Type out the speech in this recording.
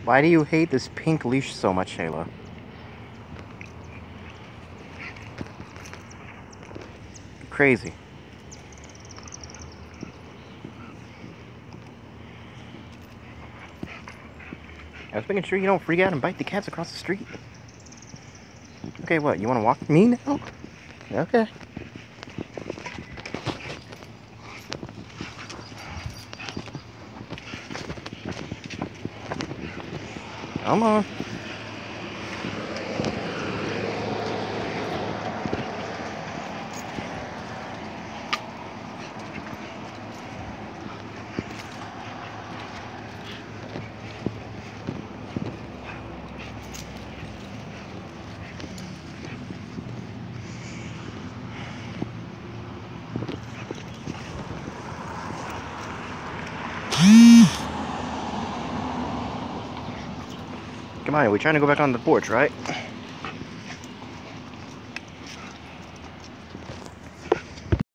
Why do you hate this pink leash so much, Shayla? Crazy. I was making sure you don't freak out and bite the cats across the street. Okay, what? You want to walk with me now? Okay. Come on. Come on, we're trying to go back on the porch, right?